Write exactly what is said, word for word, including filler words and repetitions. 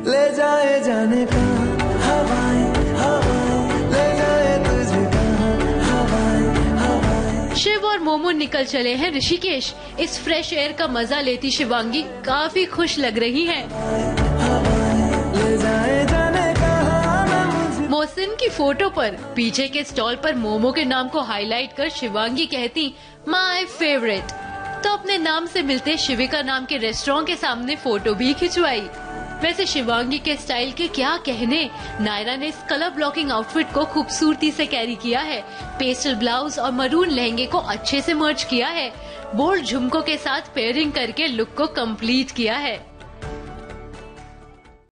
ले जाए जाने का हवाएं हवाएं ले जाए तुझे कहाँ हवाएं हवाएं। शिव और मोमो निकल चले हैं ऋषिकेश। इस फ्रेश एयर का मजा लेती शिवांगी काफी खुश लग रही हैं। ले जाए जाने मोहसिन की फोटो पर पीछे के स्टॉल पर मोमो के नाम को हाईलाइट कर शिवांगी कहती माय फेवरेट। तो अपने नाम से मिलते शिविका नाम के रेस्टोरेंट के सामने फोटो भी खिंचवाई। वैसे शिवांगी के स्टाइल के क्या कहने, नायरा ने इस कलर ब्लॉकिंग आउटफिट को खूबसूरती से कैरी किया है। पेस्टल ब्लाउज और मरून लहंगे को अच्छे से मर्ज किया है। बोल्ड झुमकों के साथ पेयरिंग करके लुक को कंप्लीट किया है।